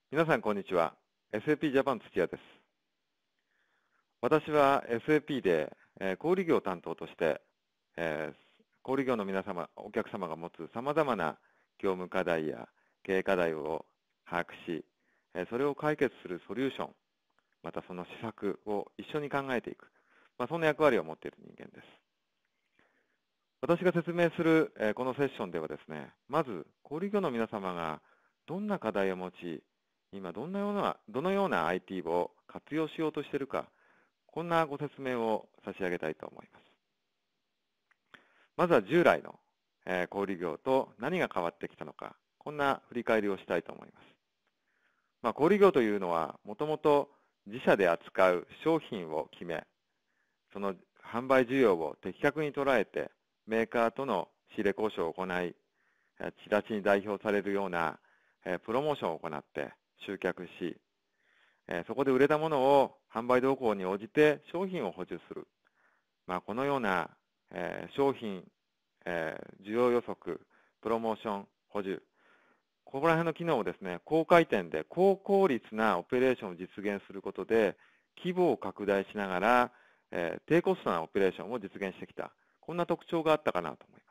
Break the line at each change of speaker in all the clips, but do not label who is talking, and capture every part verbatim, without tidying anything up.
皆さん、こんにちは。エスエーピー ジャパン土屋です。私は エスエーピー で、えー小売業担当として、えー小売業の皆様、お客様が持つ様々な業務課題や経営課題を把握し、えーそれを解決するソリューション、またその施策を一緒に考えていく、まあ、そんな役割を持っている人間です。私が説明する、えーこのセッションではですね、まず小売業の皆様がどんな課題を持ち、今どんなような、どのような アイティー を活用しようとしているか、こんなご説明を差し上げたいと思います。まずは従来の、えー小売業と何が変わってきたのか、こんな振り返りをしたいと思います。まあ、小売業というのは、もともと自社で扱う商品を決め、その販売需要を的確に捉えて、メーカーとの仕入れ交渉を行い、チラシに代表されるようなプロモーションを行って集客し、そこで売れたものを販売動向に応じて商品を補充する。まあ、このような商品、需要予測、プロモーション、補充、ここら辺の機能をですね、高回転で高効率なオペレーションを実現することで、規模を拡大しながら、えー、低コストなオペレーションを実現してきた。こんな特徴があったかなと思います。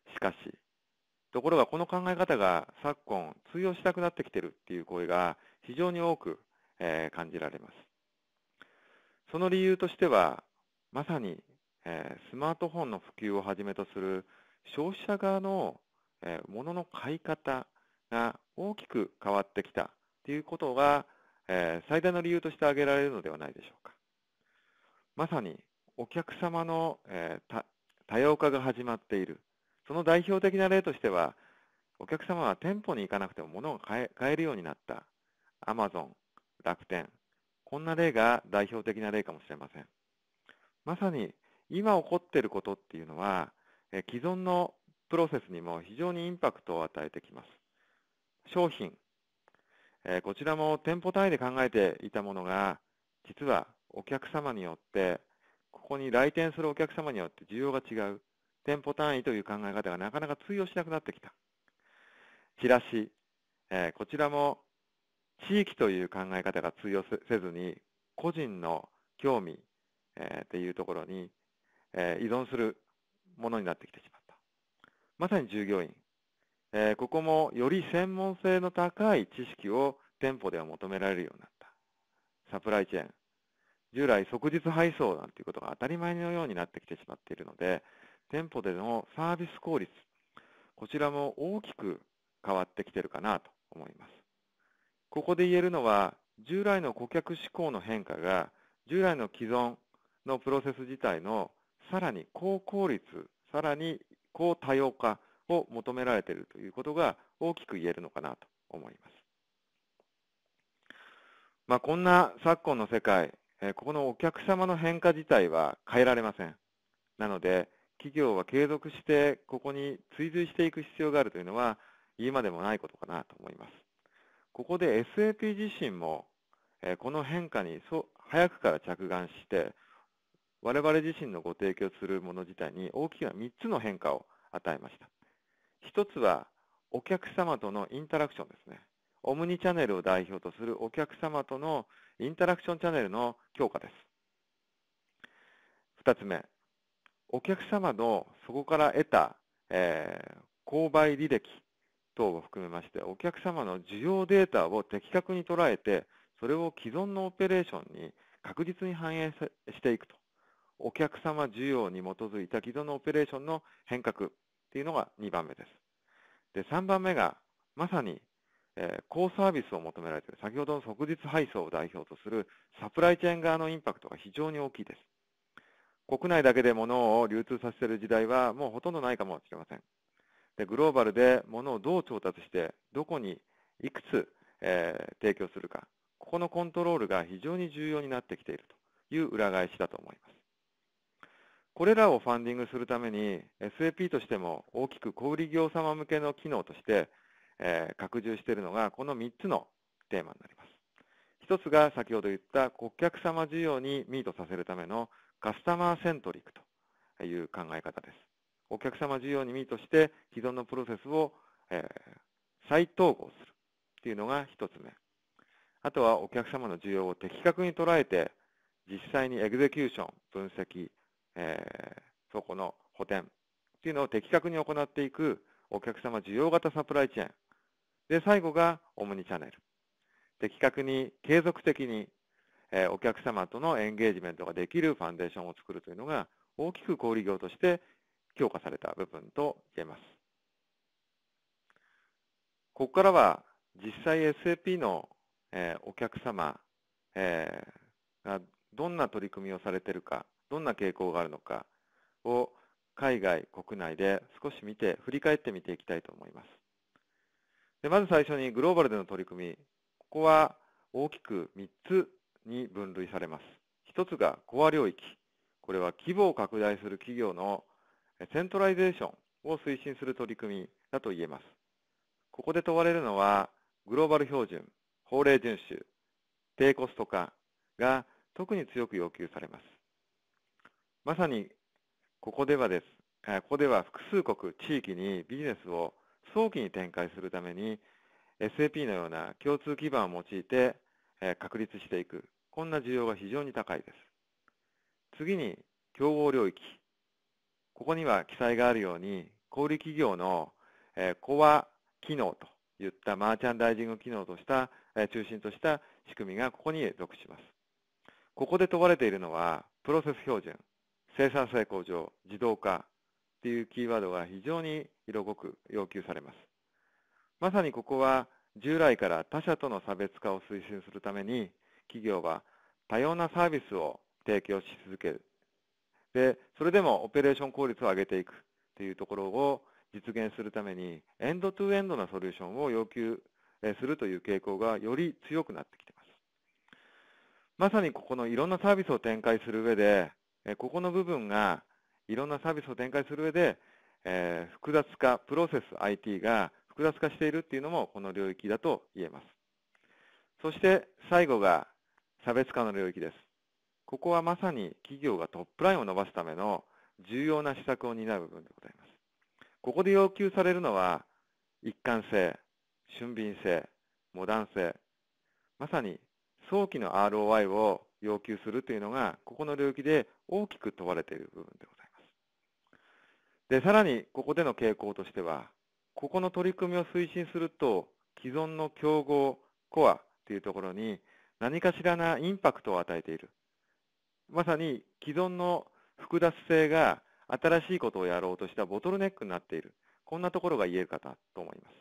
しかし、ところがこの考え方が昨今通用しなくなってきているっていう声が非常に多く、えー、感じられます。その理由としては、まさに、えー、スマートフォンの普及をはじめとする消費者側の、えー、物の買い方が大きく変わってきたということが、えー、最大の理由として挙げられるのではないでしょうか。まさにお客様の、えー、多様化が始まっている。その代表的な例としては、お客様は店舗に行かなくても物が買え、買えるようになった。アマゾン、楽天。こんな例が代表的な例かもしれません。まさに今起こっていることっていうのは、え既存のプロセスにも非常にインパクトを与えてきます。商品、えこちらも店舗単位で考えていたものが、実はお客様によって、ここに来店するお客様によって需要が違う。店舗単位という考え方がなかなか通用しなくなってきた。チラシ、えこちらも地域という考え方が通用せずに、個人の興味、えっていうところに、え依存するものになってきてしまった。まさに従業員、えここもより専門性の高い知識を店舗では求められるようになった。サプライチェーン、従来即日配送なんていうことが当たり前のようになってきてしまっているので、店舗でのサービス効率、こちらも大きく変わってきているかなと思います。ここで言えるのは、従来の顧客志向の変化が、従来の既存のプロセス自体のさらに高効率、さらに高多様化を求められているということが大きく言えるのかなと思います。まあ、こんな昨今の世界、ここのお客様の変化自体は変えられません。なので、企業は継続してここに追随していく必要があるというのは言うまでもないことかなと思います。ここで エスエーピー 自身も、この変化に早くから着眼して、我々自身のご提供するもの自体に大きなみっつの変化を与えました。ひとつは、お客様とのインタラクションですね。オムニチャンネルを代表とするお客様とのインタラクションチャンネルの強化です。ふたつめ、お客様のそこから得た、えー、購買履歴等を含めまして、お客様の需要データを的確に捉えて、それを既存のオペレーションに確実に反映していくと。お客様需要に基づいた既存のオペレーションの変革というのがにばんめです。で、さんばんめが、まさに、えー、高サービスを求められている、先ほどの即日配送を代表とするサプライチェーン側のインパクトが非常に大きいです。国内だけで物を流通させている時代はもうほとんどないかもしれません。で、グローバルで物をどう調達して、どこにいくつ、えー、提供するか、ここのコントロールが非常に重要になってきているという裏返しだと思います。これらをファンディングするために エスエーピー としても大きく小売業様向けの機能として、えー、拡充しているのがこのみっつのテーマになります。ひとつが先ほど言った顧客様需要にミートさせるためのカスタマーセントリックという考え方です。お客様需要にミートして既存のプロセスを、えー、再統合するというのがひとつめ。 あとはお客様の需要を的確に捉えて、実際にエグゼキューション、分析、えー、そこの補填っていうのを的確に行っていくお客様需要型サプライチェーン。で、最後がオムニチャンネル。的確に継続的に、えー、お客様とのエンゲージメントができるファンデーションを作るというのが大きく小売業として強化された部分と言えます。ここからは実際 エスエーピー の、えー、お客様、えー、がどんな取り組みをされているか、どんな傾向があるのかを海外、国内で少し見て、振り返ってみていきたいと思います。でまず最初にグローバルでの取り組み、ここは大きくみっつに分類されます。ひとつがコア領域。これは規模を拡大する企業のセントライゼーションを推進する取り組みだと言えます。ここで問われるのは、グローバル標準、法令遵守、低コスト化が特に強く要求されます。まさにここではです。ここでは複数国、地域にビジネスを早期に展開するために エスエーピー のような共通基盤を用いて確立していく、こんな需要が非常に高いです。次に競合領域。ここには記載があるように、小売企業のコア機能といったマーチャンダイジング機能とした中心とした仕組みがここに属します。ここで問われているのは、プロセス標準、生産性向上、自動化というキーワードが非常に色濃く要求されます。まさにここは従来から他社との差別化を推進するために、企業は多様なサービスを提供し続ける。で、それでもオペレーション効率を上げていくというところを実現するために、エンドトゥエンドなソリューションを要求するという傾向がより強くなってきています。まさにここのいろんなサービスを展開する上で、ここの部分がいろんなサービスを展開する上で、えー、複雑化、プロセス アイティー が複雑化しているっていうのもこの領域だと言えます。そして最後が差別化の領域です。ここはまさに企業がトップラインを伸ばすための重要な施策を担う部分でございます。ここで要求されるのは一貫性、俊敏性、モダン性、まさに早期の アールオーアイ を要求するというのが、ここの領域で大きく問われている部分でございます。で、さらにここでの傾向としては、ここの取り組みを推進すると、既存の競合、コアというところに何かしらなインパクトを与えている。まさに既存の複雑性が新しいことをやろうとしたボトルネックになっている。こんなところが言えるかなと思います。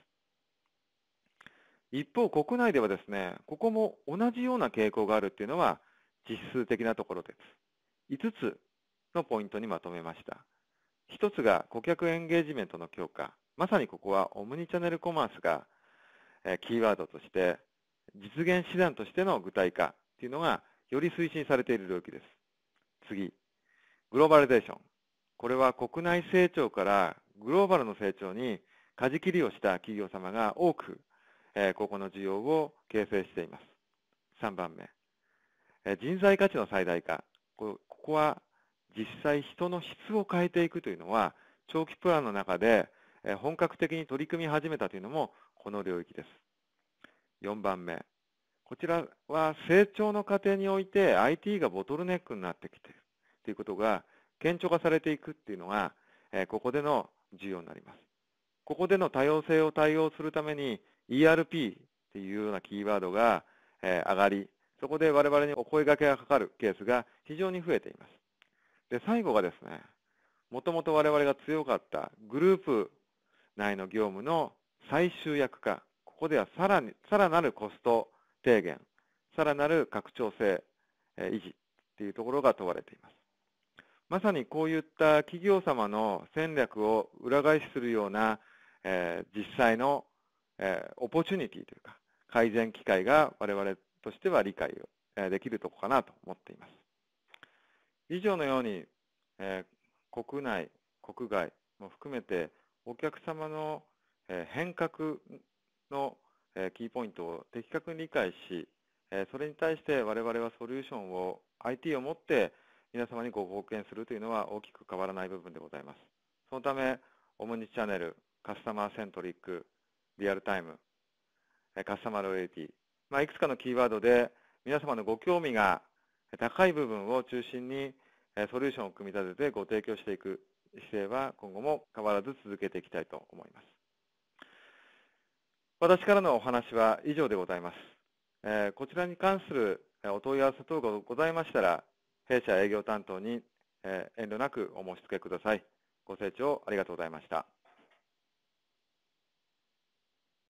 一方、国内ではですね、ここも同じような傾向があるっていうのは実数的なところです。いつつのポイントにまとめました。ひとつが顧客エンゲージメントの強化。まさにここはオムニチャンネルコマースがキーワードとして、実現手段としての具体化というのがより推進されている領域です。次、グローバリゼーション。これは国内成長からグローバルの成長に舵切りをした企業様が多く、えー、ここの需要を形成しています。さんばんめ、えー、人材価値の最大化。ここは実際人の質を変えていくというのは、長期プランの中で、えー、本格的に取り組み始めたというのもこの領域です。よんばんめ、こちらは成長の過程において アイティー がボトルネックになってきているということが顕著化されていくというのが、えー、ここでの重要になります。ここでの多様性を対応するために イーアールピー というようなキーワードが、えー、上がり、そこで我々にお声掛けがかかるケースが非常に増えています。で、最後がですね、もともと我々が強かったグループ内の業務の最終約化、ここではさらに、さらなるコスト低減、さらなる拡張性、えー、維持というところが問われています。まさにこういった企業様の戦略を裏返しするような、えー、実際の、えー、オポチュニティというか、改善機会が我々としては理解を、えー、できるところかなと思っています。以上のように、えー、国内、国外も含めて、お客様の、えー、変革の、えー、キーポイントを的確に理解し、えー、それに対して我々はソリューションを アイティー を持って皆様にご貢献するというのは大きく変わらない部分でございます。そのため、オムニチャンネル、カスタマーセントリック、リアルタイム、カスタマーロイヤリティ、 まあ、いくつかのキーワードで皆様のご興味が高い部分を中心にソリューションを組み立ててご提供していく姿勢は今後も変わらず続けていきたいと思います。私からのお話は以上でございます。えー、こちらに関するお問い合わせ等がございましたら、弊社営業担当に、えー、遠慮なくお申し付けください。ご清聴ありがとうございました。